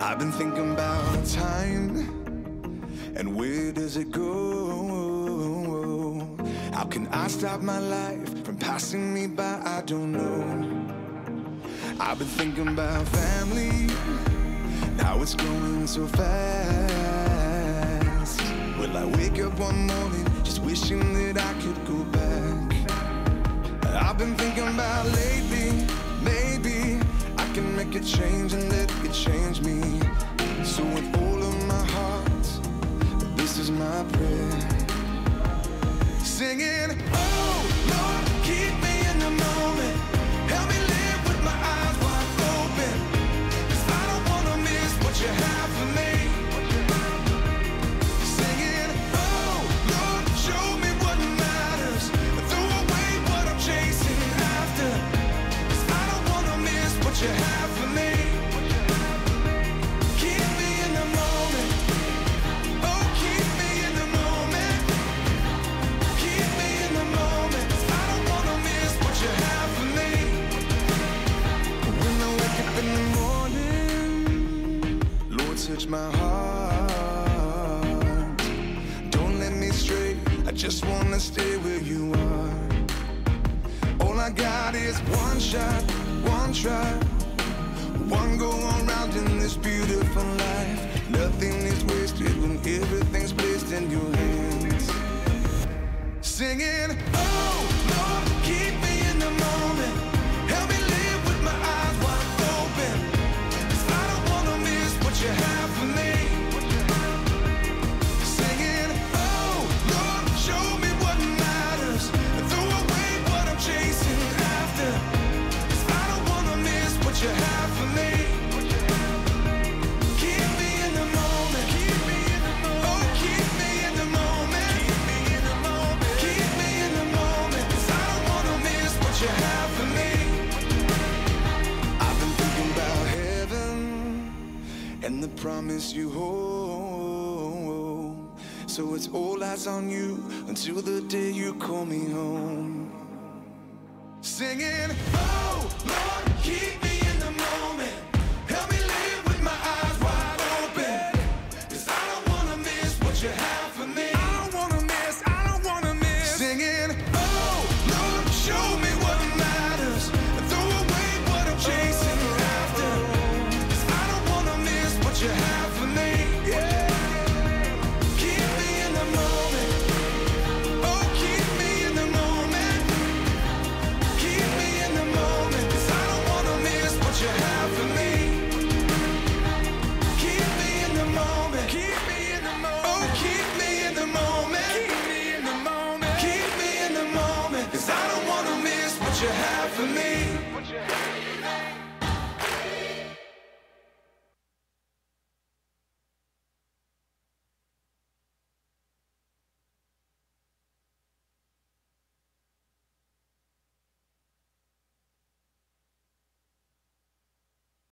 I've been thinking about time and where does it go? How can I stop my life from passing me by? I don't know. I've been thinking about family, now it's going so fast. Will I wake up one morning just wishing that I could go back? I've been thinking about lately, maybe I can make a change and let it change me. So with all of my heart, this is my prayer. Singing, oh Lord, keep me in the moment. Help me live with my eyes wide open, 'cause I don't wanna miss what you have for me. Singing, oh Lord, show me what matters, throw away what I'm chasing after, 'cause I don't wanna miss what you have for me. Keep me in the moment. Oh, keep me in the moment. Keep me in the moment, 'cause I don't wanna miss what you have for me. When I wake up in the morning, Lord, touch my heart. Don't let me stray, I just wanna stay where you are. All I got is one shot, one try, one go around in this beautiful life. Nothing is wasted when everything's placed in your hands. Singing, oh Lord, keep me in the moment. Help me live with my eyes wide open, 'cause I don't wanna miss what you have for me. Singing, oh Lord, show me what matters, throw away what I'm chasing after, 'cause I don't wanna miss what you have for me. Keep me in the moment. Keep me in the moment. Oh, keep me in the moment. Keep me in the moment. Keep me in the moment, 'cause I don't wanna miss what you have for me. I've been thinking about heaven and the promise you hold. So it's all eyes on you until the day you call me home. Singing, oh Lord, keep me in the moment. Help me live with my eyes wide open, 'cause I don't wanna miss what you have for me. I don't wanna miss, I don't wanna miss. Singing, oh Lord, show me what matters, throw away what I'm chasing after, 'cause I don't wanna miss what you have for me. Yeah. Keep me in the moment. Oh, keep me in the moment. Keep me in the moment, 'cause I don't wanna miss what you have for me. Keep me in the moment. Keep me in the moment. Oh, keep me in the moment. Keep me in the moment. Keep me in the moment, 'cause I don't wanna miss what you have for me.